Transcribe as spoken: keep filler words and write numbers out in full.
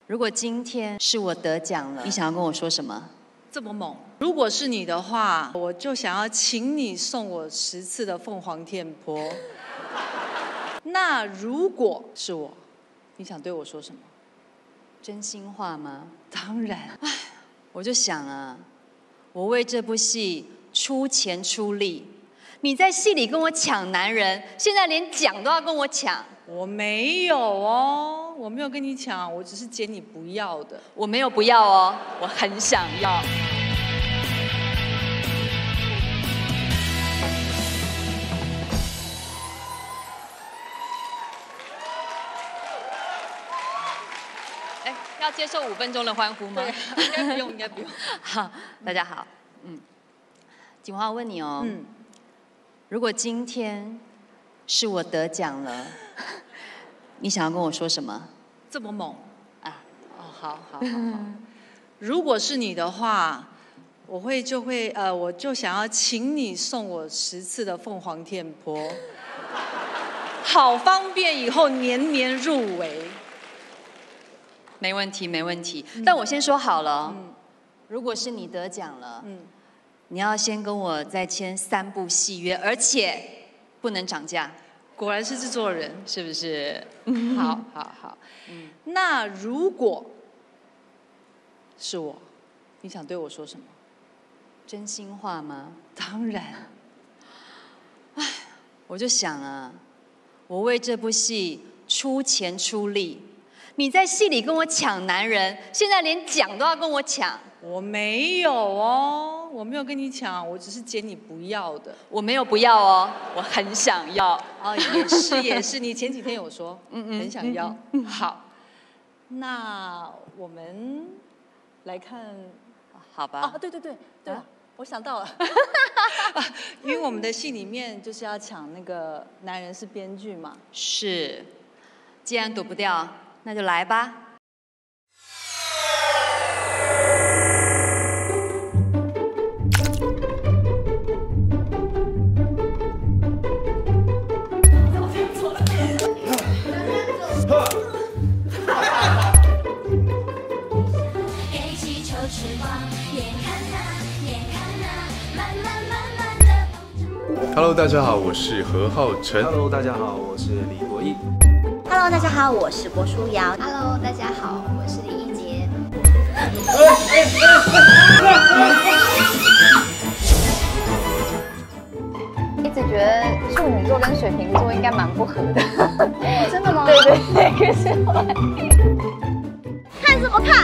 如果今天是我得奖了，你想要跟我说什么？ 这么猛！如果是你的话，我就想要请你送我十次的凤凰天波。那如果是我，你想对我说什么？ 真心话吗？ 当然。 唉，我就想啊，我为这部戏出钱出力，你在戏里跟我抢男人，现在连奖都要跟我抢。 我没有哦，我没有跟你抢，我只是捡你不要的。 我没有不要哦，我很想要。哎，要接受五分钟的欢呼吗？ 对，应该不用，应该不用。 好，大家好，嗯，锦华，我问你哦，嗯，如果今天是我得奖了，你想要跟我说什么？ 这么猛啊！哦，好好好好。如果是你的话，我会就会呃，我就想要请你送我十次的凤凰天波，好方便以后年年入围。 没问题，没问题。嗯、但我先说好了、哦，嗯、如果是你得奖了，嗯，你要先跟我再签三部戏约，而且不能涨价。 果然是制作人， 是不是？ 好，好，好。嗯，那如果是我，你想对我说什么？ 真心话吗？ 当然。 唉，我就想啊，我为这部戏出钱出力，你在戏里跟我抢男人，现在连奖都要跟我抢。 我没有哦，我没有跟你抢，我只是捡你不要的。 我没有不要哦，我很想要。 哦，也是也是，你前几天有说，嗯嗯，很想要。嗯嗯、好，那我们来看， 好吧？ 哦，对对对对，啊、我想到了，因为我们的戏里面就是要抢那个男人是编剧嘛。 是，既然躲不掉，那就来吧。 Hello， 大家好，我是何浩晨。 Hello， 大家好，我是李国毅。 Hello， 大家好，我是郭书瑶。 Hello， 大家好，我是李一洁。 一直觉得处女座跟水瓶座应该蛮不合的。 真的吗？ 对对对，可是后来看什么看？